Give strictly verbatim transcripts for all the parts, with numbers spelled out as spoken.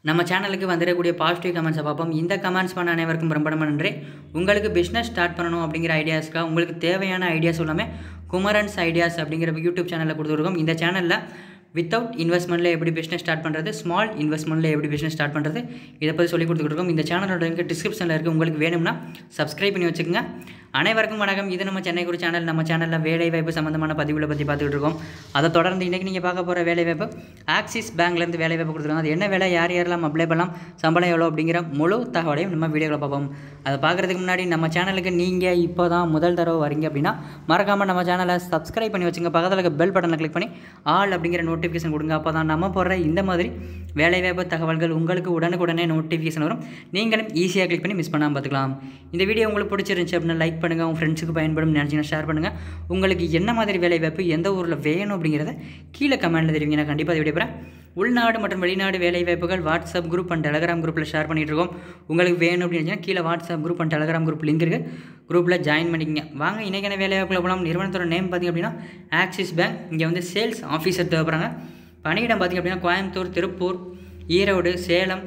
நம்ம சேனலுக்கு வந்துடக்கூடிய பாசிட்டிவ் கமெண்ட்ஸை பார்ப்போம். இந்த கமெண்ட்ஸ் பண்ண அனைவருக்கும் ரொம்ப ரொம்ப நன்றி. உங்களுக்கு பிஸ்னஸ் ஸ்டார்ட் பண்ணணும் அப்படிங்கிற ஐடியாஸ்க்காக உங்களுக்கு தேவையான ஐடியாஸ் எல்லாமே குமரன்ஸ் ஐடியாஸ் அப்படிங்கிற யூடியூப் சேனலில் கொடுத்துருக்கோம். இந்த சேனலில் வித்தவுட் இன்வெஸ்ட்மெண்ட்டில் எப்படி பிஸ்னஸ் ஸ்டார்ட் பண்ணுறது, ஸ்மால் இன்வெஸ்ட்மெண்ட்டில் எப்படி பிஸ்னஸ் ஸ்டார்ட் பண்ணுறது, இதை பற்றி சொல்லி கொடுத்துருக்கோம். இந்த சேனலோட லிங்க் டிஸ்கிரிப்ஷனில் இருக்குது. உங்களுக்கு வேணும்னா சப்ஸ்கிரைப் பண்ணி வச்சுக்கோங்க. அனைவருக்கும் வணக்கம். இது நம்ம சென்னை குறி சேனல். நம்ம சேனலில் வேலைவாய்ப்பு சம்மந்தமான பதிவுகளை பற்றி பார்த்துக்கிட்டு இருக்கோம். அதை தொடர்ந்து இன்றைக்கி நீங்கள் பார்க்க போகிற வேலைவாய்ப்பு ஆக்சிஸ் பேங்க்லேருந்து வேலைவாய்ப்பு கொடுத்துருக்காங்க. அது என்ன வேலை, யார் யாரெல்லாம் அப்ளை பண்ணலாம், சம்பளம் எவ்வளோ அப்படிங்கிற முழு தகவலையும் நம்ம வீடியோவில் பார்ப்போம். அதை பார்க்குறதுக்கு முன்னாடி நம்ம சேனலுக்கு நீங்கள் இப்போ தான் முதல் தடவை வரீங்க அப்படின்னா மறக்காமல் நம்ம சேனலை சப்ஸ்கிரைப் பண்ணி வச்சுங்க. பக்கத்தில் இருக்க பெல் பட்டனை கிளிக் பண்ணி ஆல் அப்படிங்கிற நோட்டிஃபிகேஷன் கொடுங்க. அப்போ தான் நம்ம போடுற இந்த மாதிரி வேலைவாய்ப்பு தகவல்கள் உங்களுக்கு உடனுக்குடனே நோட்டிஃபிகேஷன் வரும். நீங்களும் ஈஸியாக கிளிக் பண்ணி மிஸ் பண்ணாமல் பார்த்துக்கலாம். இந்த வீடியோ உங்களுக்கு பிடிச்சிருந்துச்சு அப்படின்னா லைக் பண்ணுங்கள். உங்கள் ஃப்ரெண்ட்ஸுக்கு பயன்படும் நினச்சிங்கன்னா ஷேர் பண்ணுங்கள். உங்களுக்கு என்ன மாதிரி வேலைவாய்ப்பு எந்த ஊரில் வேணும் அப்படிங்கிறத கீழே கமெண்ட்டில் தெரிவிங்க. நான் கண்டிப்பாக அதை வீடியோ போகிறேன். உள்நாடு மற்றும் வெளிநாடு வேலைவாய்ப்புகள் வாட்ஸ்அப் குரூப் அண்ட் டெலகிராம் குரூப்பில் ஷேர் பண்ணிகிட்டு இருக்கோம். உங்களுக்கு வேணும் அப்படின்னு கீழே WhatsApp group and Telegram group link இருக்குது. குரூப்பில் ஜாயின் பண்ணிக்கங்க. வாங்க இன்றைக்கான வேலைவாய்ப்புகளை போகலாம். நிறுவனத்தோட நேம் பார்த்திங்க அப்படின்னா ஆக்சிஸ் பேங்க். இங்கே வந்து சேல்ஸ் ஆஃபீஸர் தேவைப்படுறாங்க. பணியிடம் பார்த்திங்க அப்படின்னா கோயம்புத்தூர், திருப்பூர், ஈரோடு, சேலம்,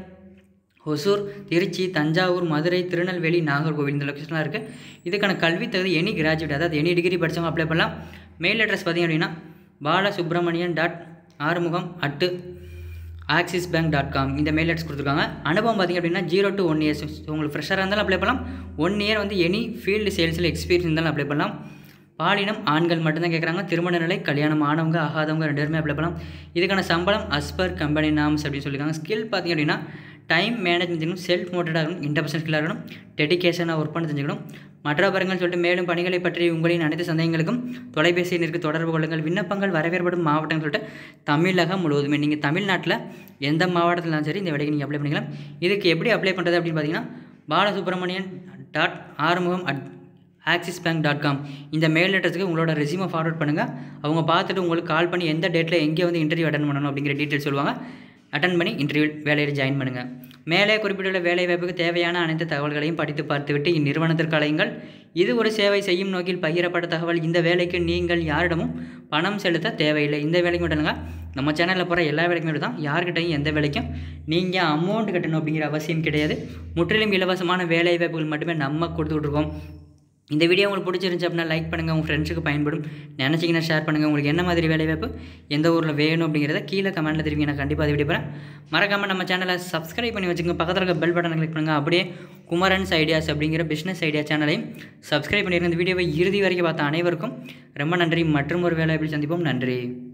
ஒசூர், திருச்சி, தஞ்சாவூர், மதுரை, திருநெல்வேலி, நாகர்கோவில் இந்த லொக்கேஷன்லாம் இருக்குது. இதுக்கான கல்வி தகுதி எனி கிராஜுவேட், அதாவது எனி டிகிரி படித்தவங்க அப்ளை பண்ணலாம். மெயில் அட்ரஸ் பார்த்திங்க அப்படின்னா Balasubramanian dot Arumugam at Axis bank dot com இந்த மெயில் அட்ரஸ் கொடுத்துருக்காங்க. அனுபவம் பார்த்திங்க அப்படின்னா ஜீரோ டு ஒன் இயர்ஸ். உங்களுக்கு ஃப்ரெஷராக இருந்தாலும் அப்ளை பண்ணலாம். ஒன் இயர் வந்து எனி ஃபீல்டு சேல்ஸில் எக்ஸ்பீரியன்ஸ் இருந்தாலும் அப்ளை பண்ணலாம். பாலினம் ஆண்கள் மட்டும்தான் கேட்குறாங்க. திருமண நிலை, கல்யாணம் ஆனவங்க ஆகாதவங்க ரெண்டு பேருமே அப்ளை பண்ணலாம். இதுக்கான சம்பளம் அஸ்பர் கம்பெனி நாம்ஸ் அப்படின்னு சொல்லியிருக்காங்க. ஸ்கில் பார்த்திங்க அப்படின்னா டைம் மேனேஜ்மெண்ட் தெரியும், செல்ஃப் மோட்டிவேட்டாக இருக்கணும், இன்டர்பர்சனல் ஸ்கில்லாக இருக்கணும், டெடிகேஷனாக ஒர்க் பண்ண தெரிஞ்சுக்கணும். மற்ற பாருங்கள் சொல்லிட்டு மேலும் பணிகளை பற்றி உங்களின் அனைத்து சந்தேகங்களுக்கும் தொலைபேசி எண்ணிற்கு தொடர்பு கொள்ளுங்கள். விண்ணப்பங்கள் வரவேற்படும் மாவட்டங்கள் சொல்லிட்டு தமிழகம் முழுவதுமே நீங்கள் தமிழ்நாட்டில் எந்த மாவட்டத்திலும் சரி இந்த வேலைக்கு நீங்கள் அப்ளை பண்ணிக்கலாம். இதுக்கு எப்படி அப்ளை பண்ணுறது அப்படின்னு பார்த்தீங்கன்னா Balasubramanian dot Arumugam at Axis bank dot com இந்த மெயில் அட்ரஸுக்கு உங்களோட ரெஸ்யூமை ஃபார்வர்ட் பண்ணுங்கள். அவங்க பார்த்துட்டு உங்களுக்கு கால் பண்ணி எந்த டேட்டில் எங்கே வந்து இன்டர்வியூ அட்டன் பண்ணணும் அப்படிங்கிற டீட்டெயில் சொல்லுவாங்க. அட்டன் பண்ணி இன்டர்வியூ வேலையில் ஜாயின் பண்ணுங்கள். மேலே குறிப்பிட்டுள்ள வேலைவாய்ப்புக்கு தேவையான அனைத்து தகவல்களையும் படித்து பார்த்துவிட்டு இந்நிறுவனத்திற்கு அழையுங்கள். இது ஒரு சேவை செய்யும் நோக்கில் பகிரப்பட்ட தகவல். இந்த வேலைக்கு நீங்கள் யாரிடமும் பணம் செலுத்த தேவையில்லை. இந்த வேலைக்கு மட்டும் இல்லைங்க, நம்ம சேனலில் போகிற எல்லா வேலைக்குமே மட்டும் தான். யார்கிட்டையும் எந்த வேலைக்கும் நீங்கள் அமௌண்ட் கட்டணும் அப்படிங்கிற அவசியம் கிடையாது. முற்றிலும் இலவசமான வேலைவாய்ப்புகள் மட்டுமே நம்ம கொடுத்துட்ருக்கோம். இந்த வீடியோ உங்களுக்கு பிடிச்சிருந்துச்சு அப்படின்னா லைக் பண்ணுங்கள். உங்கள் ஃப்ரெண்ட்ஸுக்கு பயன்படும் நினச்சிங்கன்னா ஷேர் பண்ணுங்கள். உங்களுக்கு என்ன மாதிரி வேலைவாய்ப்பு எந்த ஊரில் வேணும் அப்படிங்கிறத கீழே கமெண்ட்டில் தெரிவிங்க. நான் கண்டிப்பாக அதை வீடியோ போகிறேன். மறக்காமல் நம்ம சேனலை சப்ஸ்கிரைப் பண்ணி வச்சுக்கோங்க. பக்கத்தில் இருக்க பெல் பட்டனை கிளிக் பண்ணுங்கள். அப்படியே குமரன்ஸ் ஐடியாஸ் அப்படிங்கிற பிஸ்னஸ் ஐடியா சேனலையும் சப்ஸ்கிரைப் பண்ணியிருக்க. இந்த வீடியோவை இறுதி வரைக்கும் பார்த்த அனைவருக்கும் ரொம்ப நன்றி. மற்றும் ஒரு வேலைவாய்ப்பில் சந்திப்போம். நன்றி.